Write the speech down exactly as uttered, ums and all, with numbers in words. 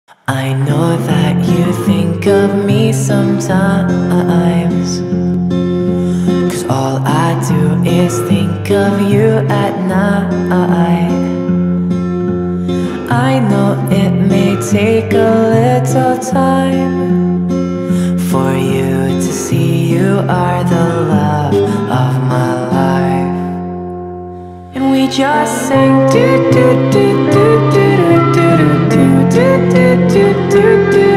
I know that you think of me sometimes, 'cause all I do is think of you at night. I know it may take a little time for you to see you are the love of my life. And we just sing do do do do do do do do do do do do.